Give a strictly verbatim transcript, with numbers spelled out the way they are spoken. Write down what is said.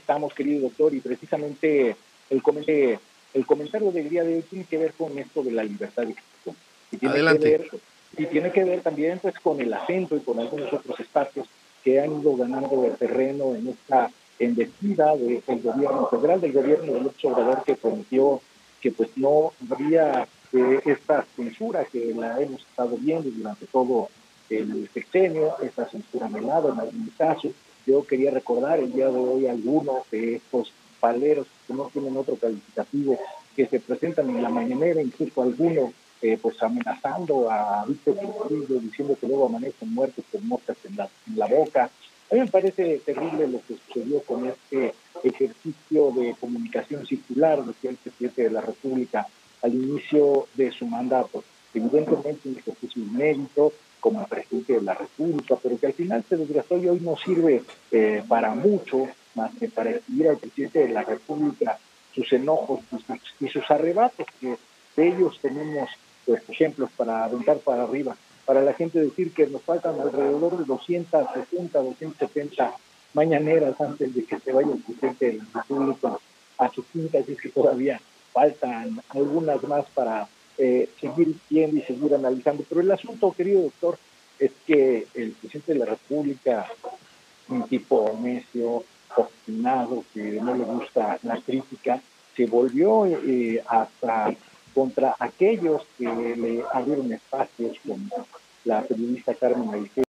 estamos, querido doctor, y precisamente el, comente, el comentario del día de hoy tiene que ver con esto de la libertad de expresión. Y tiene Adelante. que ver, y tiene que ver también pues, con el acento y con algunos otros espacios que han ido ganando el terreno en esta embestida del gobierno federal, del gobierno del López Obrador, que prometió que pues no habría eh, esta censura que la hemos estado viendo durante todo el sexenio, esta censura menada en algún caso. Yo quería recordar el día de hoy algunos de estos paleros que no tienen otro calificativo, que se presentan en la mañanera, incluso algunos eh, pues amenazando a Víctor Trujillo, diciendo que luego amanecen muertos con moscas en la, en la boca. A mí me parece terrible lo que sucedió con este ejercicio de comunicación circular, decía el presidente de la República al inicio de su mandato. Evidentemente un ejercicio inédito como presidente de la República, pero que al final se desgastó y hoy no sirve eh, para mucho más que para exhibir al presidente de la República sus enojos y sus, y sus arrebatos, que de ellos tenemos pues, ejemplos para aventar para arriba. Para la gente decir que nos faltan alrededor de doscientas sesenta, doscientas setenta mañaneras antes de que se vaya el presidente de la República a su finca, así que todavía faltan algunas más para eh, seguir viendo y seguir analizando. Pero el asunto, querido doctor, es que el presidente de la República, un tipo necio, obstinado, que no le gusta la crítica, se volvió eh, hasta contra aquellos que le abrieron espacios, como la periodista Carmen Aristegui,